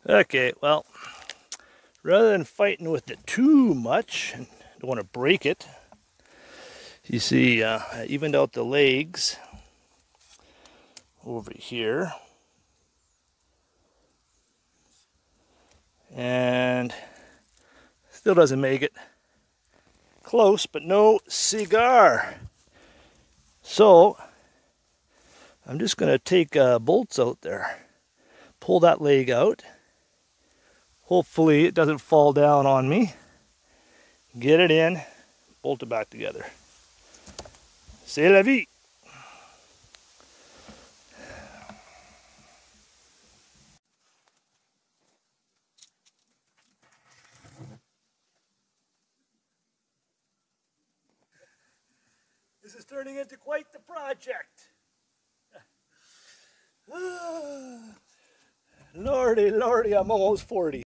Okay, well, rather than fighting with it too much, and don't want to break it, you see, I evened out the legs over here. And still doesn't make it. Close, but no cigar. So, I'm just going to take bolts out there. Pull that leg out. Hopefully it doesn't fall down on me. Get it in, bolt it back together. C'est la vie. This is turning into quite the project. Lordy, lordy, I'm almost 40.